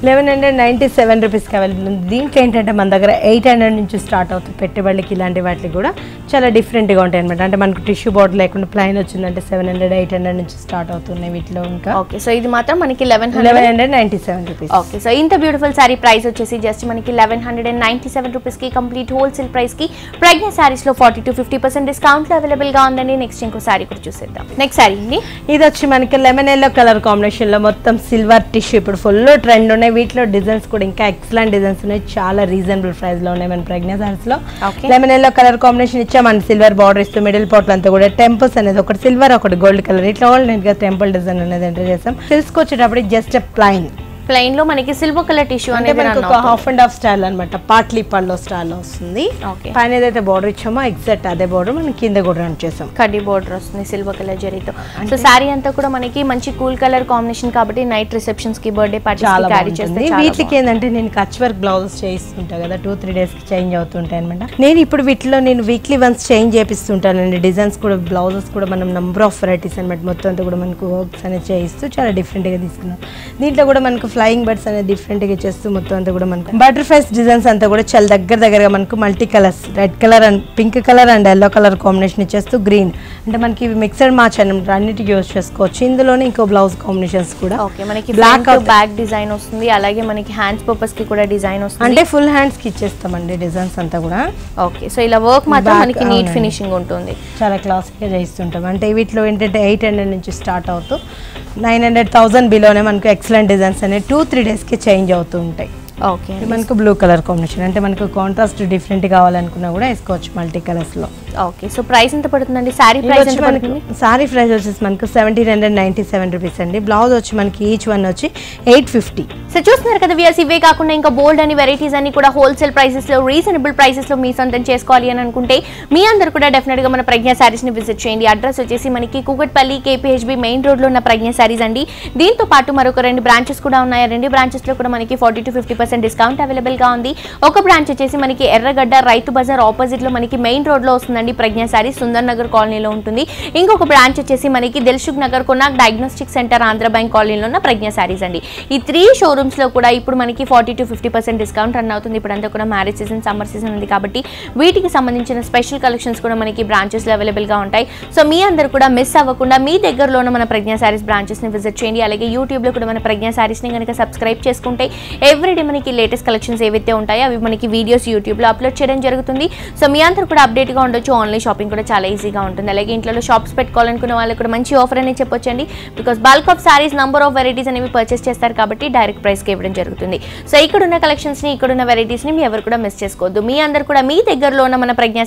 1197 రూపీస్కి అవైలబుల్ ఉంది. దీంట్లో ఏంటంటే మన దగ్గర 800 నుంచి స్టార్ట్ అవుతుంది. పెట్టుబడికి ఇలాంటి వాటికి కూడా చాలా డిఫరెంట్గా ఉంటాయి అనమాట. అంటే మనకు టిష్యూ బార్డర్ లేకుండా ప్లైన్ వచ్చిందంటే 700, 800 నుంచి స్టార్ట్ అవుతున్నాయి వీటిలో. ఇంకా ఓకే, సో ఇది మాత్రం మనకి 1197 రూపీస్. ఓకే, సో ఇంత బ్యూటిఫుల్ సారీ ప్రైస్ వచ్చేసి జస్ట్ మనకి 1197 రూపీస్కి కంప్లీట్ హోల్సేల్ ప్రైస్కి ప్రజ్ఞా శారీస్లో 40 to 50% డిస్కౌంట్లో అవైలబుల్గా ఉందండి. నెక్స్ట్ ఇంకో సారీ కూడా చూసేద్దాం. నెక్స్ట్ సారీ అండి, ఇది వచ్చి మనకి లెమన్ ఎల్లో కలర్ కాంబినేషన్లో మొత్తం సిల్వర్ టిష్యూ ఇప్పుడు ఫుల్ ట్రెండ్ ఉన్నాయి. వీటిలో డిజైన్స్ కూడా ఇంకా ఎక్సలెంట్ డిజైన్స్ ఉన్నాయి, చాలా రీజనబుల్ ప్రైస్లో ఉన్నాయి మన ప్రజ్ఞా శారీస్లో. లెమన్ ఎల్లో కలర్ కాంబినేషన్ ఇచ్చామని సిల్వర్ బార్డర్ ఇస్తూ మిడిల్ పార్ట్ అంతా కూడా టెంపుల్స్ అనేది ఒకటి సిల్వర్ ఒకటి గోల్డ్ కలర్ ఇట్లా ఆల్రెడీగా టెంపుల్ డిజైన్ అనేది ఎంటర్ చేస్తాం. సిల్క్స్కి వచ్చేటప్పుడు జస్ట్ ప్లైన్ లో మనకి సిల్వర్ కలర్ టిష్యూ అంటే మనకు ఒక హాఫ్ అండ్ హాఫ్ స్టైల్ అనమాట, పార్ట్లీ పల్లో స్టైల్లో వస్తుంది. పైన ఏదైతే బార్డర్ ఇచ్చామో ఎగ్జాక్ట్ అదే బార్డర్ మనం కింద కూడా రన్ చేసాం. కడ్డీ బార్డర్ వస్తుంది సిల్వర్ కలర్ జరీతో. సో సారీ అంతా కూడా మనకి మంచి కూల్ కలర్ కాంబినేషన్ కాబట్టి నైట్ రిసెప్షన్స్ కి, బర్త్డే పార్టీస్ కి క్యారీ చేస్తే వీటికి ఏంటంటే నేను కచ్ వర్క్ బ్లౌజెస్ చేయిస్తుంటా కదా, 2-3 days కి చేంజ్ అవుతుంటాయి అనమాట. నేను ఇప్పుడు వీటిలో నేను వీక్లీ వన్స్ చేంజ్ చేపిస్తుంటానండి. డిజైన్స్ కూడా బ్లౌజెస్ కూడా మనం నెంబర్ ఆఫ్ వెరైటీస్ అనమాట. మొత్తం అంతా కూడా మనకు వర్క్స్ అనేది చేయిస్తూ చాలా డిఫరెంట్ గా తీసుకున్నాం. దీంట్లో కూడా మనకు ఫ్లయింగ్ బర్డ్స్ అనేది డిఫరెంట్ గా చేస్తూ మొత్తం అంతా కూడా మనకు బటర్ఫ్లైస్ డిజైన్స్ అంతా కూడా చాలా దగ్గరగా మనకు multi colours, red colour and pink colour and yellow colour combination ఇచ్చేస్తూ గ్రీన్, అంటే మనకి మిక్సర్ మ్యాచ్ అనమాట, అన్నిటికీ యూజ్ చేసుకోవచ్చు. ఇందులోనే ఇంకో బ్లౌజ్ కాంబినేషన్స్ కూడా మనకి బ్లాక్ బ్యాక్ డిజైన్ వస్తుంది, అలాగే మనకి హ్యాండ్స్ పర్పస్ కి కూడా డిజైన్ వస్తుంది. అంటే ఫుల్ హ్యాండ్స్ కి ఇచ్చేస్తామండి డిజైన్స్ అంతా కూడా. ఓకే, సో ఇలా వర్క్ మాత్రం మనకి నీట్ ఫినిషింగ్ ఉంటుంది, చాలా క్లాసిక్ గా చేస్తుంటాం. అంటే వీటిలో ఏంటంటే 800 నుంచి స్టార్ట్ అవుతూ 900,000 బిలోనే మనకు ఎక్సలెంట్ డిజైన్స్ అనేవి 2-3 days కి చేంజ్ అవుతూ ఉంటాయి. ఓకే, మనకు బ్లూ కలర్ కాంబినేషన్, అంటే మనకు కాంట్రాస్ట్ డిఫరెంట్ కావాలనుకున్నా కూడా వేసుకోవచ్చు మల్టీ కలర్స్ లో. ఓకే, సో ప్రైస్ ఎంత పడుతుందండి? సారీ ప్రైస్ ఎంత పడుతుంది? సారీ ప్రైస్ వచ్చేసి మనకు 1797 రూపీస్ అండి. బ్లౌజ్ వచ్చి మనకి ఈచ్ వన్ వచ్చి 850. సో చూస్తున్నారు కదా వ్యూయర్స్, ఇవే కాకుండా ఇంకా బోల్డ్ అని వెరైటీస్ అన్ని కూడా హోల్సేల్ ప్రైసెస్ లో, రీజనబుల్ ప్రైసెస్ లో మీ సొంతం చేసుకోవాలి అని అనుకుంటే మీ అందరూ కూడా డెఫినెట్ గా మన ప్రజ్ఞా శారీస్ ని విజిట్ చేయండి. అడ్రస్ వచ్చేసి మనకి కూకట్పల్లి KPHB మెయిన్ రోడ్ లో ఉన్న ప్రజ్ఞా శారీస్ అండి. దీంతో పాటు మరొక 2 బ్రాంచెస్ కూడా ఉన్నాయి. 2 బ్రాంచెస్ లో కూడా మనకి 40 to 50% డిస్కౌంట్ అవైలబుల్ గా ఉంది. ఒక బ్రాంచ్ వచ్చేసి మనకి ఎర్రగడ్డ రైతు బజార్ ఆపోజిట్ లో మనకి మెయిన్ రోడ్ లో వస్తుందండి ప్రజ్ఞా శారీస్, సుందర్ నగర్ కాలనీలో ఉంటుంది. ఇంకొక బ్రాంచ్ వచ్చేసి మనకి Dilsukhnagar Konark diagnostic centre Andhra bank కాలనీలో ఉన్న ప్రజ్ఞా శారీస్ అండి. ఈ 3 షోరూమ్స్ లో కూడా ఇప్పుడు మనకి 40 to 50% డిస్కౌంట్ రన్ అవుతుంది. ఇప్పుడంతా కూడా మ్యారేజ్ సీజన్, సమ్మర్ సీజన్ ఉంది కాబట్టి వీటికి సంబంధించిన స్పెషల్ కలెక్షన్స్ కూడా మనకి బ్రాంచెస్ లో అవైలబుల్ గా ఉంటాయి. సో మీ అందరూ కూడా మిస్ అవ్వకుండా మీ దగ్గరలో ఉన్న మన ప్రజ్ఞా శారీస్ బ్రాంచెస్ ని విజిట్ చేయండి. అలాగే యూట్యూబ్ లో కూడా మన ప్రజ్ఞా శారీస్ ని కనుక సబ్స్క్రైబ్ చేసుకుంటే ఎవ్రీడే మనకి లేటెస్ట్ కలెక్షన్స్ ఏవైతే ఉంటాయో అవి మనకి వీడియోస్ యూట్యూబ్ లో అప్లోడ్ చేయడం జరుగుతుంది. సో మీ అందరూ కూడా అప్డేట్ గా ఉండొచ్చు. ఆన్లైన్ షాపింగ్ కూడా చాలా ఈజీగా ఉంటుంది. అలాగే ఇంట్లో షాప్స్ పెట్టుకోవాలనుకున్న వాళ్ళకి కూడా మంచి ఆఫర్ అనేది చెప్పొచ్చండి. Because bulk of saris, number of varieties అనేవి పర్చేస్ చేస్తారు కాబట్టి డైరెక్ట్ ప్రైస్ కి ఇవ్వడం జరుగుతుంది. సో ఇక్కడ ఉన్న కలెక్షన్స్ ని, ఇక్కడ ఉన్న వెరైటీస్ ని మీ ఎవరు కూడా మిస్ చేసుకోవద్దు. మీ అందరూ కూడా మీ దగ్గరలో ఉన్న మన ప్రజ్ఞా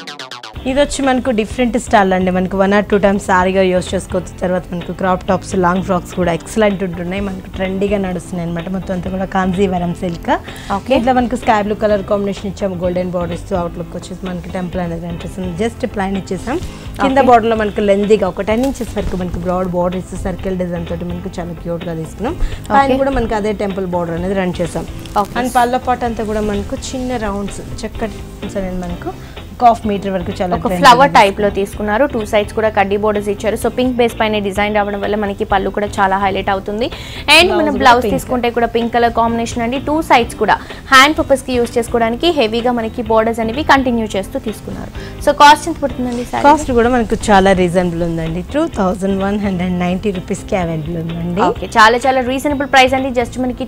ఇది వచ్చి మనకు డిఫరెంట్ స్టైల్ అండి. మనకు 1 or 2 times సారీగా యూస్ చేసుకోవచ్చు. తర్వాత మనకు క్రాప్ టాప్స్, లాంగ్ ఫ్రాక్స్ కూడా ఎక్సలెంట్ ఉంటున్నాయి. మనకు ట్రెండీగా నడుస్తున్నాయి అనమాట. మొత్తం అంతా కూడా కాంజీవరం సిల్క్. ఇట్లా మనకు స్కై బ్లూ కలర్ కాంబినేషన్ ఇచ్చాము. గోల్డెన్ బార్డర్ ఇస్తూ అవుట్లుక్ వచ్చేసి మనకి టెంపుల్ అనేది అనిపిస్తుంది. జస్ట్ ప్లైన్ ఇచ్చేసాం. కింద బార్డర్ లో మనకు లెందీగా ఒక 10 inches వరకు మనకు బ్రాడ్ బార్డర్ ఇస్తూ సర్కిల్ డిజైన్ తోటి మనకు చాలా క్యూట్ గా తీసుకున్నాం. పైన కూడా మనకు అదే టెంపుల్ బార్డర్ అనేది రన్ చేసాం. అండ్ పళ్ళ పాట్ అంతా కూడా మనకు చిన్న రౌండ్స్, చక్కటి అనేది మనకు 1.5 మీటర్ వరకు చాలా ఒక ఫ్లవర్ టైప్ లో తీసుకున్నారు. 2 సైడ్స్ కూడా కడ్డీ బోర్డర్స్ ఇచ్చారు. సో పింక్ బేస్ పైన డిజైన్ రావడం వల్ల మనకి పళ్ళు కూడా చాలా హైలైట్ అవుతుంది. అండ్ మనం బ్లౌజ్ తీసుకుంటే కూడా పింక్ కలర్ కాంబినేషన్ అండి. 2 సైడ్స్ కూడా హ్యాండ్ పర్పస్ కి యూస్ చేసుకోవడానికి హెవీగా మనకి బోర్డర్స్ అనేవి కంటిన్యూ చేస్తూ తీసుకున్నారు. సో కాస్ట్ ఎంత పడుతుందండి? కాస్ట్ కూడా మనకు చాలా రీజనబుల్ ఉందండి. 2190 రూపీస్ కి అవైలబుల్ ఉందండి. ఓకే, చాలా రీజనబుల్ ప్రైస్ అండి. జస్ట్ మనకి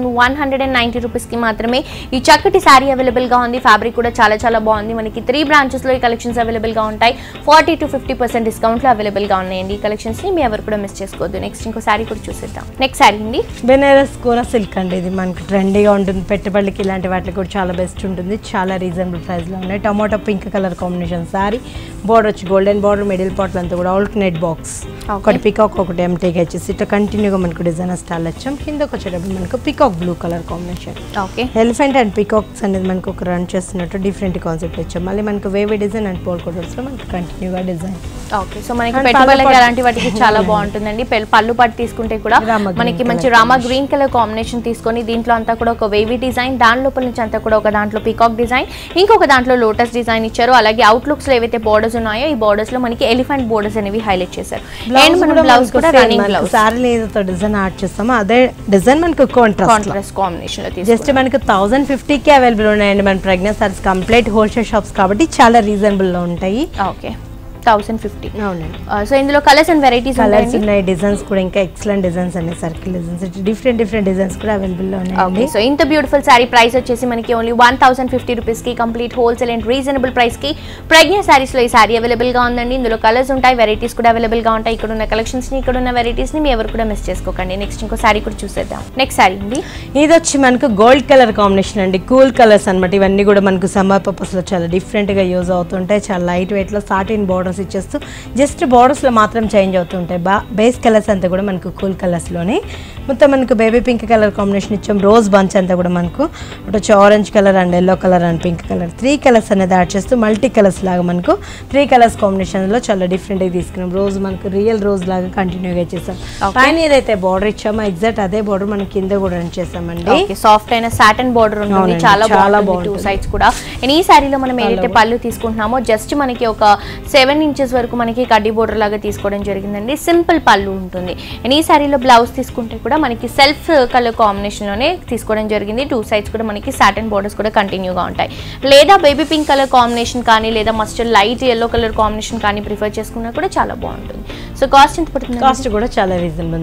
2190 రూపీస్ కి మాత్రమే ఈ చక్కటి శారీ అవైలబుల్ గా ఉంది. ఫ్యాబ్రిక్ కూడా చాలా బాగుంది. మనకి 3 బ్రాంచెస్ లో ఈ కలెక్షన్స్ అవైలబుల్ గా ఉంటాయి. 40 to 50% డిస్కౌంట్ లో అవైలబుల్ గా ఉన్నాయండి. ఈ కలెక్షన్స్ ని మీ ఎవరు కూడా మిస్ చేసుకోవద్దు. నెక్స్ట్ ఇంకో శారీ కూడా చూసేద్దాం. నెక్స్ట్ శారీ అండి బెనారస్ కోరా సిల్క్ అండి. ఇది మనకు ట్రెండీగా ఉంటుంది. పెట్టుబడికి ఇలాంటి వాటికి కూడా చాలా బెస్ట్ ఉంటుంది. చాలా రీజనబుల్ ప్రైస్ లో ఉన్నాయి. Tomato pink colour combination sari. Border వచ్చి గోల్డెన్ బోర్డర్, మిడిల్ పార్ట్ అంతా కూడా ఆల్టర్నేట్ బాక్స్. ఒకటి పికాక్, ఒకటి ఎంటీగా వచ్చేసి ఇట్లా కంటిన్యూగా మనకు డిజైన్ స్టైల్ వచ్చాం. కిందకి వచ్చేటప్పుడు మనకు peacock blue colour combination. Okay, elephant and peacocks అనేది మనకు ఒక రన్ చేస్తున్నట్టు డిఫరెంట్ కాన్సెప్ట్ వచ్చాం. మళ్ళీ మనకు వేవీ డిజైన్ అండ్ పోల్ కోటర్స్ లో మనకు కంటిన్యూగా డిజైన్. ఓకే, సో మనకి పెట్టుబడులకి అలాంటి వాటికి చాలా బాగుంటుందండి. పళ్ళు పట్టు తీసుకుంటే కూడా మనకి మంచి రామా గ్రీన్ కలర్ కాంబినేషన్ తీసుకొని దీంట్లో అంతా కూడా ఒక వేవీ డిజైన్, దాని లోపల నుంచి అంతా కూడా ఒక దాంట్లో పికాక్ డిజైన్, ఇంకొక దాంట్లో లోటస్ డిజైన్ ఇచ్చారు. అలాగే అవుట్లుక్స్ లో ఏవైతే బోర్డర్స్ ఉన్నాయో ఈ బోర్డర్స్ లో మనకి ఎలిఫెంట్ బోర్డర్స్ అనేవి హైలైట్ చేశారు. అండ్ మన బ్లౌజ్ కూడా రన్నింగ్ బ్లౌజ్ సారీ ఏదైతే డిజైన్ యాడ్ చేస్తామో అదే డిజైన్ మనకు కాంట్రాస్ట్ కాంబినేషన్ లో జస్ట్ మనకు 1050 కి అవైలబుల్ ఉన్నాయండి. మన ప్రెగ్నెన్స్ సారీస్ కంప్లీట్ హోల్సేల్ షాప్స్ కాబట్టి చాలా రీజనబుల్ లో ఉంటాయి. ఓకే, 1050. అవునండి. సో ఇందులో కలర్స్ అండ్ వెరైటీస్ ఉన్నాయి. డిజైన్స్ కూడా ఇంకా ఎక్సలెంట్ డిజైన్స్ అనే సర్కిల్ డిజైన్స్, డిఫరెంట్ డిజైన్స్ కూడా అవైలబుల్ లో ఉన్నాయి. సో ఇంత బ్యూటిఫుల్ సారీ ప్రైస్ వచ్చేసి మనకి ఓన్లీ 1050 రూపీస్ కి complete wholesale and reasonable price కి ప్రజ్ఞా సారీస్ లో ఈ సారీ అవైలబుల్ గా ఉందండి. ఇందులో కలర్స్ ఉంటాయి, వెరైటీస్ కూడా అవైలబుల్ గా ఉంటాయి. ఇక్కడ ఉన్న కలెక్షన్స్ ని, ఇక్కడ ఉన్న వెరైటీస్ ని మీ ఎవరు కూడా మిస్ చేసుకోకండి. నెక్స్ట్ ఇంకో సారీ కూడా చూసేద్దాం. నెక్స్ట్ సారీ అండి ఇది వచ్చి మనకు గోల్డ్ కలర్ కాంబినేషన్ అండి. కూల్ కలర్స్ అన్నమాట. ఇవన్నీ కూడా మనకు సమ్మర్ పర్పస్ లో చాలా డిఫరెంట్ గా యూజ్ అవుతుంటాయి. చాలా లైట్ వెయిట్ లో సాటిన్ బోర్డర్స్ ఇచ్చేస్తూ జస్ట్ బోర్డర్స్లో మాత్రం చేంజ్ అవుతుంటాయి. బేస్ కలర్స్ అంతా కూడా మనకు కూల్ కలర్స్లోనే మొత్తం మనకు బేబీ పింక్ కలర్ కాంబినేషన్ ఇచ్చాం. రోజ్ బంచ్ అంతా కూడా మనకు ఒకటి వచ్చి orange colour and yellow colour and pink colour 3 colours అనేది యాడ్ చేస్తూ మల్టీ కలర్స్ లాగా మనకు 3 కలర్స్ కాంబినేషన్లో చాలా డిఫరెంట్గా తీసుకున్నాం. రోజ్ మనకు రియల్ రోజ్ లాగా కంటిన్యూగా చేసాం. పైన ఏదైతే బార్డర్ ఇచ్చామో ఎగ్జాక్ట్ అదే బార్డర్ మనకి కింద కూడా రన్ చేసామండి. సాఫ్ట్ అయిన సాటన్ బార్డర్ ఉంటుంది. చాలా బాగుంటుంది 2 సైడ్స్ కూడా. ఈ సారీలో మనం ఏదైతే పళ్ళు తీసుకుంటున్నామో జస్ట్ మనకి ఒక 7 ఇంచెస్ వరకు మనకి కడ్డీ బోర్డర్ లాగా తీసుకోవడం జరిగిందండి. సింపుల్ పళ్ళు ఉంటుంది. అండ్ ఈ సారీలో బ్లౌజ్ తీసుకుంటే కూడా మనకి సెల్ఫ్ కలర్ కాంబినేషన్ లోనే తీసుకోవడం జరిగింది. 2 సైడ్స్ కూడా మనకి సాటన్ బోర్డర్స్ కూడా కంటిన్యూగా ఉంటాయి. లేదా బేబీ పింక్ కలర్ కాంబినేషన్ కానీ లేదా mustard light yellow colour combination కానీ ప్రిఫర్ చేసుకున్నా కూడా చాలా బాగుంటుంది. సో కాస్ట్ ఎంత పడుతుంది? కాస్ట్ కూడా చాలా రీజనబుల్,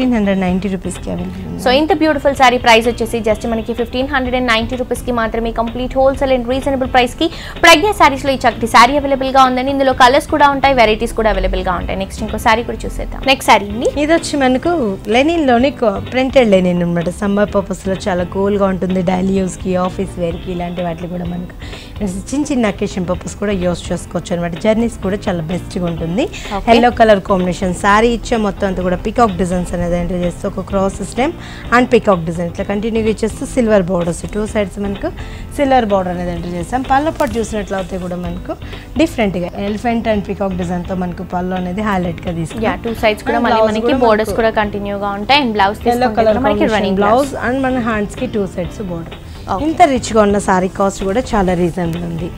1590 రూపీస్కి అవైలబుల్. సో ఇంత బ్యూటిఫుల్ సారీ ప్రైస్ వచ్చేసి జస్ట్ మనకి 1590 రూపీస్కి మాత్రమే కంప్లీట్ హోల్సేల్ అండ్ రీజనబుల్ ప్రైస్కి ప్రజ్ఞా సారీస్లో ఈ చక్కటి సారీ అవైలబుల్గా ఉందండి. ఇందులో కలర్స్ కూడా ఉంటాయి, వెరైటీస్ కూడా అవైలబుల్ గా ఉంటాయి. నెక్స్ట్ ఇంకో సారీ కూడా చూసేద్దాం. నెక్స్ట్ సారీ అండి ఇది వచ్చి మనకు లెనిన్ లోని ప్రింటెడ్ లెనిన్ అనమాట. సమ్మర్ పర్పస్ లో చాలా కూల్ గా ఉంటుంది. డైలీ యూస్ కి, ఆఫీస్ వేర్ కి ఇలాంటి వాటికి కూడా మనకు చిన్న అకేషన్ పర్పస్ కూడా యూస్ చేసుకోవచ్చు అనమాట. జర్నీస్ కూడా చాలా బెస్ట్ గా ఉంటుంది. ఎల్లో కలర్ కాంబినేషన్ సారీ ఇచ్చే మొత్తం అంతా కూడా పికాక్ డిజైన్స్ అనేది ఎంటర్ చేస్తూ ఒక cross system and peacock design ఇట్లా కంటిన్యూగా ఇచ్చేస్తూ సిల్వర్ బోర్డర్స్ 2 సైడ్స్ మనకు సిల్వర్ బోర్డర్ అనేది ఎంటర్ చేస్తాం. పళ్ళ పాటు చూసినట్లయితే కూడా మనకు డిఫరెంట్ గా ఎలిఫెంట్ అండ్ పికాక్ డిజైన్ తో మనకు పళ్ళు అనేది హైలైట్ గా తీసుకుంటాం. 2 సైడ్స్ కూడా మళ్ళీ మనకి బోర్డర్స్ కూడా కంటిన్యూగా ఉంటాయి. అండ్ బ్లౌజ్ తీసుకుంటే మనకి రన్నింగ్ బ్లౌజ్ అండ్ మన హ్యాండ్స్ కి 2 సైడ్స్ బోర్డర్. ఇంత రిచ్ గా ఉన్న సారీ కాస్ట్ కూడా చాలా రీజనబుల్ ఉంది.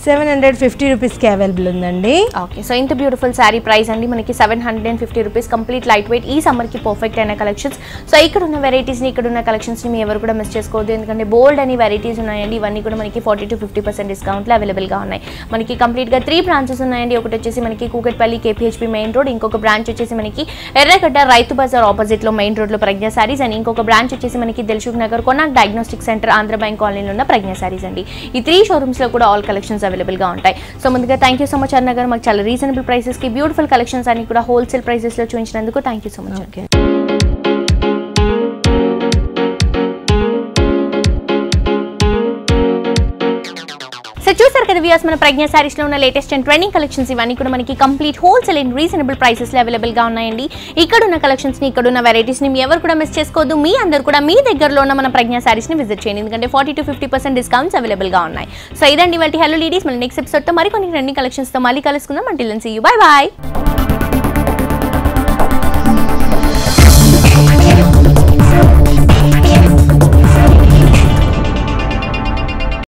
750 రూపీస్కి అవైలబుల్ ఉందండి. ఓకే, సో ఇంత బ్యూటిఫుల్ శారీ ప్రైస్ అండి మనకి 750 రూపీస్. కంప్లీట్ లైట్ వెయిట్ ఈ సమ్మర్కి పర్ఫెక్ట్ అయిన కలెక్షన్స్. సో ఇక్కడ ఉన్న వెరైటీస్ని, ఇక్కడ ఉన్న కలెక్షన్స్ని మీ ఎవరు కూడా మిస్ చేసుకోవద్దు. ఎందుకంటే బోల్డ్ అని వెరైటీస్ ఉన్నాయండి. ఇవన్నీ కూడా మనకి 40 to 50% డిస్కౌంట్లో అవైలబుల్గా ఉన్నాయి. మనకి కంప్లీట్గా 3 బ్రాంచెస్ ఉన్నాయండి. ఒకటి వచ్చేసి మనకి కూకట్పల్లి KPHP మెయిన్ రోడ్, ఇంకొక బ్రాంచ్ వచ్చేసి మనకి ఎర్రగడ్డ రైతు బజార్ ఆపోజిట్లో మెయిన్ రోడ్లో ప్రజ్ఞా సారీస్, అండ్ ఇంకొక బ్రాంచ్ వచ్చేసి మనకి Dilsukhnagar Konark diagnostic centre Andhra bank కాలనీలో ఉన్న ప్రజ్ఞా సారీస్ అండి. ఈ 3 షోరూమ్స్లో కూడా ఆల్ కలెక్షన్స్ అవైలబుల్ గా ఉంటాయి. సో ముందుగా థ్యాంక్ యూ సో మచ్ అన్న గారు, మాకు చాలా రీజనబుల్ ప్రైసెస్ కి బ్యూటిఫుల్ కలెక్షన్స్ అన్ని కూడా హోల్సేల్ ప్రైసెస్ లో చూపించినందుకు thank you so much. Okay, so చూసారు కదా వ్యూయర్స్, మన ప్రజ్ఞా సారీస్ లో ఉన్న లేటెస్ట్ అండ్ ట్రెండింగ్ కలెక్షన్స్ ఇవన్నీ కూడా మనకి complete wholesale and reasonable prices లో అవైలబుల్ గా ఉన్నాయండి. ఇక్కడ ఉన్న కలెక్షన్స్ ని, ఇక్కడ ఉన్న వెరైటీస్ ని మీ ఎవరు కూడా మిస్ చేసుకోవద్దు. మీ అందరూ కూడా మీ దగ్గరలో ఉన్న మన ప్రజ్ఞా సారీస్ ని విజిట్ చేయండి. ఎందుకంటే 40 to 50% డిస్కౌంట్స్ అవైలబుల్ గా ఉన్నాయి. సో ఇదండి వాటి హలో లేడీస్. మళ్ళీ నెక్స్ట్ ఎపిసోడ్ తో మరికొన్ని ట్రెండింగ్ కలెక్షన్స్ తో మళ్ళీ కలుసుకుందాం. Until then see you, bye by.